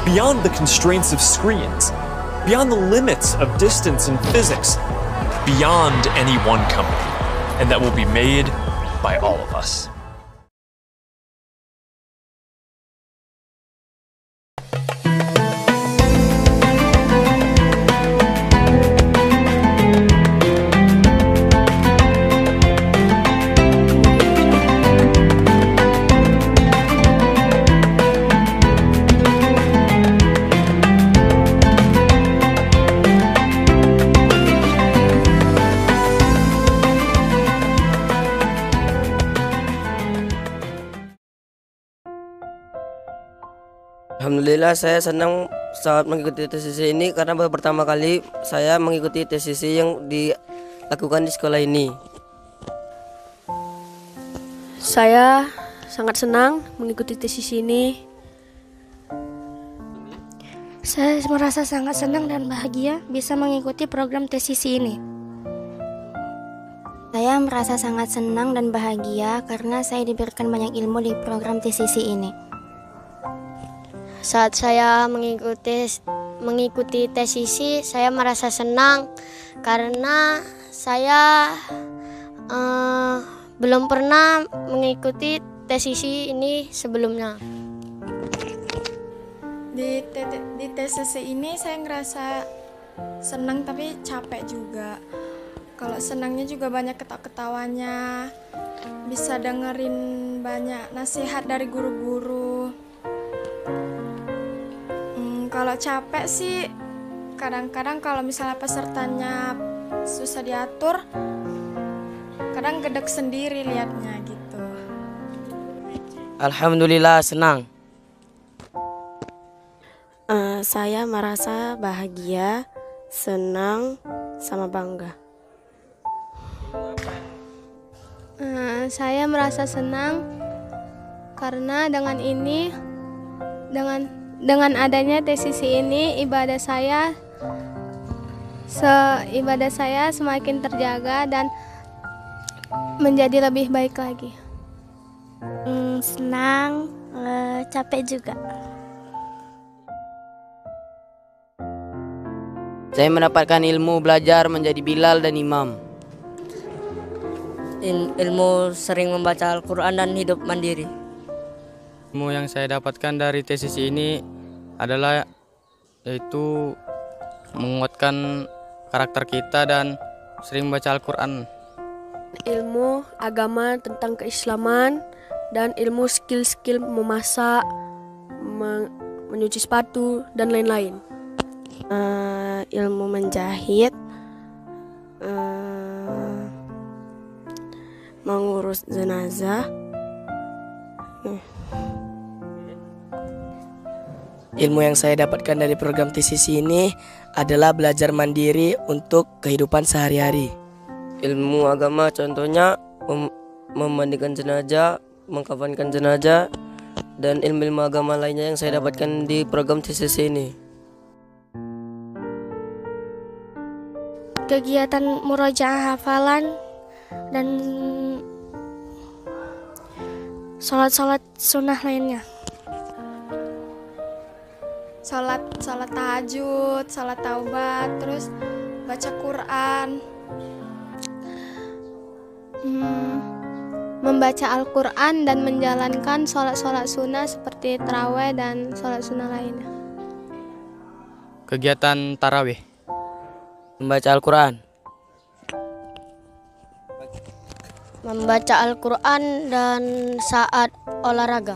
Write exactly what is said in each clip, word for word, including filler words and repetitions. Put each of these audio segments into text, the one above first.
beyond the constraints of screens, beyond the limits of distance and physics, beyond any one company, and that will be made by all of us. Alhamdulillah, saya senang saat mengikuti T C C ini karena baru pertama kali saya mengikuti T C C yang dilakukan di sekolah ini. Saya sangat senang mengikuti T C C ini. Saya merasa sangat senang dan bahagia bisa mengikuti program T C C ini. Saya merasa sangat senang dan bahagia karena saya diberikan banyak ilmu di program T C C ini. Saat saya mengikuti mengikuti T C C, saya merasa senang karena saya uh, belum pernah mengikuti T C C ini sebelumnya. Di, di T C C ini saya ngerasa senang tapi capek juga. Kalau senangnya juga banyak ketawa-ketawanya, bisa dengerin banyak nasihat dari guru-guru. Kalau capek sih kadang-kadang kalau misalnya pesertanya susah diatur, kadang gedek sendiri liatnya gitu. Alhamdulillah senang. Uh, saya merasa bahagia, senang, sama bangga. Uh, saya merasa senang karena dengan ini, dengan Dengan adanya T C C ini, ibadah saya se ibadah saya semakin terjaga dan menjadi lebih baik lagi. Hmm, senang, uh, capek juga. Saya mendapatkan ilmu belajar menjadi Bilal dan imam. Il ilmu sering membaca Al-Quran dan hidup mandiri. Ilmu yang saya dapatkan dari T C C ini adalah yaitu menguatkan karakter kita dan sering membaca Al-Quran. Ilmu agama tentang keislaman dan ilmu skill-skill memasak, me menyuci sepatu, dan lain-lain. Uh, ilmu menjahit, uh, mengurus jenazah. Uh. Ilmu yang saya dapatkan dari program T C C ini adalah belajar mandiri untuk kehidupan sehari-hari. Ilmu agama contohnya mem memandikan jenazah, mengkafankan jenazah, dan ilmu-ilmu agama lainnya yang saya dapatkan di program T C C ini. Kegiatan murojaah hafalan dan sholat-sholat sunnah lainnya. Sholat, sholat tahajud, sholat taubat, terus baca Quran. Hmm, membaca Al-Quran dan menjalankan sholat-sholat sunnah seperti taraweh dan sholat sunnah lainnya. Kegiatan tarawih. Membaca Al-Quran. Membaca Al-Quran dan saat olahraga.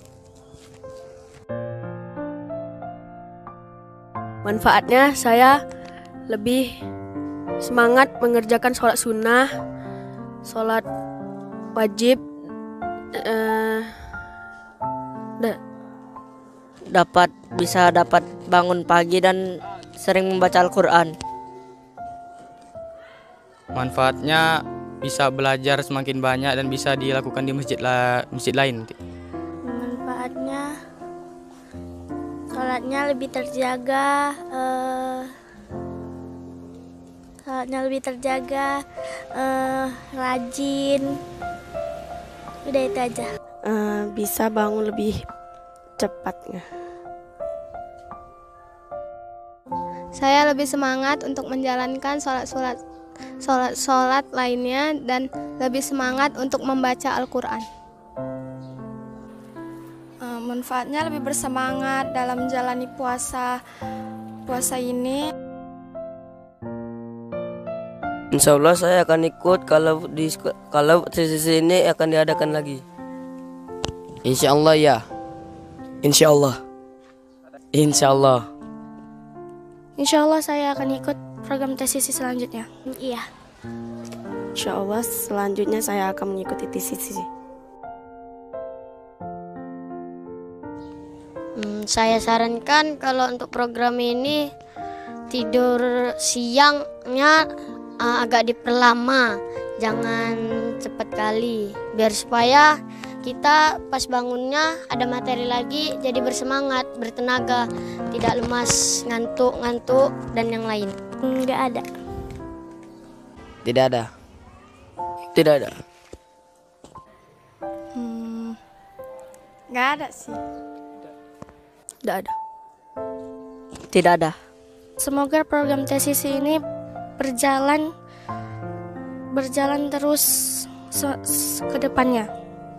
Manfaatnya saya lebih semangat mengerjakan sholat sunnah, sholat wajib, eh, dapat bisa dapat bangun pagi dan sering membaca Al-Quran. Manfaatnya bisa belajar semakin banyak dan bisa dilakukan di masjid, la masjid lain. Manfaatnya sholatnya lebih terjaga, uh, sholatnya lebih terjaga, uh, rajin, udah itu aja. Uh, bisa bangun lebih cepatnya. saya lebih semangat untuk menjalankan sholat-sholat sholat-sholat lainnya dan lebih semangat untuk membaca Al-Quran. Uh, manfaatnya lebih bersemangat dalam menjalani puasa puasa ini. Insya Allah saya akan ikut kalau di kalau sesi ini akan diadakan lagi. Insya Allah ya. Insya Allah. Insya Allah. Insya Allah saya akan ikut program T C C selanjutnya. Iya. Insya Allah selanjutnya saya akan mengikuti T C C. Hmm, saya sarankan kalau untuk program ini tidur siangnya uh, agak diperlama, jangan cepat kali, biar supaya kita pas bangunnya ada materi lagi, jadi bersemangat, bertenaga, tidak lemas, ngantuk-ngantuk dan yang lain. Enggak ada. Tidak ada. Tidak ada. Hmm, nggak ada sih. Tidak ada. Tidak ada. Semoga program T C C ini berjalan berjalan terus ke depannya.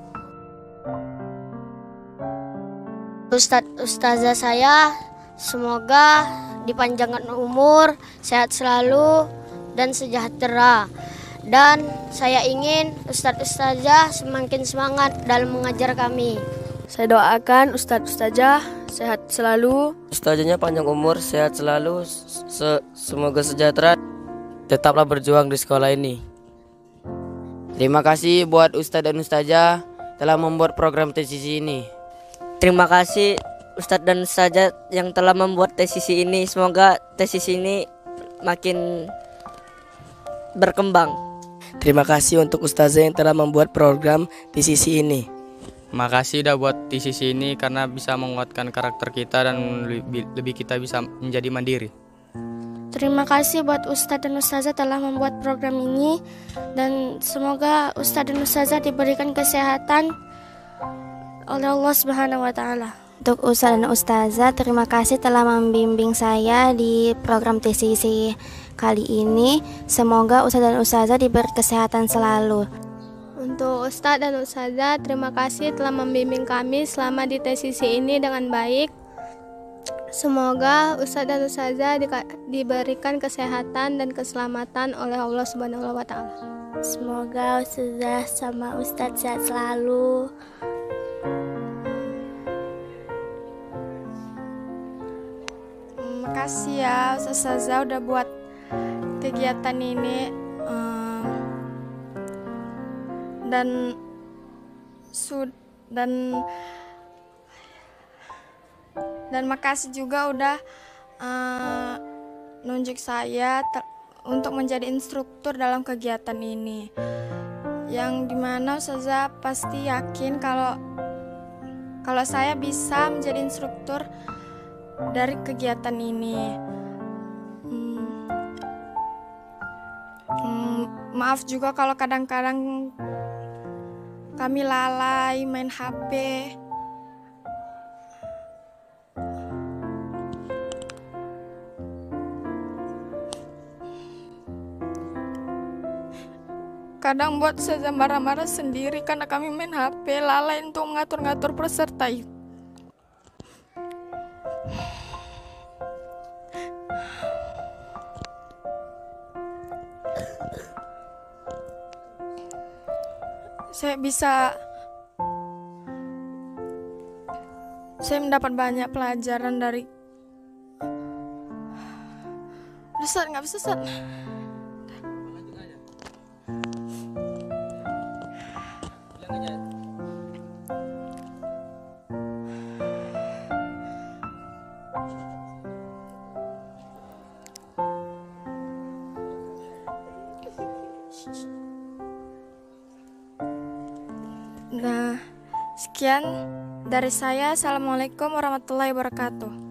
Ustadz Ustazah saya semoga dipanjangkan umur, sehat selalu dan sejahtera. Dan saya ingin Ustadz Ustazah semakin semangat dalam mengajar kami. Saya doakan Ustadz Ustazah sehat selalu. Ustazahnya panjang umur, sehat selalu, se semoga sejahtera. Tetaplah berjuang di sekolah ini. Terima kasih buat Ustadz dan Ustazah telah membuat program T C C ini. Terima kasih Ustadz dan Ustazah yang telah membuat T C C ini. Semoga T C C ini makin berkembang. Terima kasih untuk Ustazah yang telah membuat program T C C ini. Makasih udah buat T C C ini karena bisa menguatkan karakter kita dan lebih, lebih kita bisa menjadi mandiri. Terima kasih buat Ustadz dan Ustazah telah membuat program ini, dan semoga Ustadz dan Ustazah diberikan kesehatan oleh Allah Subhanahu wa taala. Untuk Ustadz dan Ustazah, terima kasih telah membimbing saya di program T C C kali ini. Semoga Ustadz dan Ustazah diberi kesehatan selalu. Untuk Ustadz dan Ustazah, terima kasih telah membimbing kami selama di T C C ini dengan baik. Semoga Ustadz dan Ustazah di diberikan kesehatan dan keselamatan oleh Allah Subhanahu wa taala. Semoga Ustazah sama Ustadz sehat selalu. Makasih ya Ustazah udah buat kegiatan ini, um, dan sud dan dan makasih juga udah uh, nunjuk saya untuk menjadi instruktur dalam kegiatan ini, yang dimana Ustazah pasti yakin kalau kalau saya bisa menjadi instruktur dari kegiatan ini. hmm, hmm, Maaf juga kalau kadang-kadang kami lalai main H P. Kadang buat saya marah-marah sendiri karena kami main H P, lalai untuk ngatur-ngatur peserta itu. Saya bisa saya mendapat banyak pelajaran dari Ustaz, nggak bisa Ustaz. Nah, sekian dari saya. Assalamualaikum warahmatullahi wabarakatuh.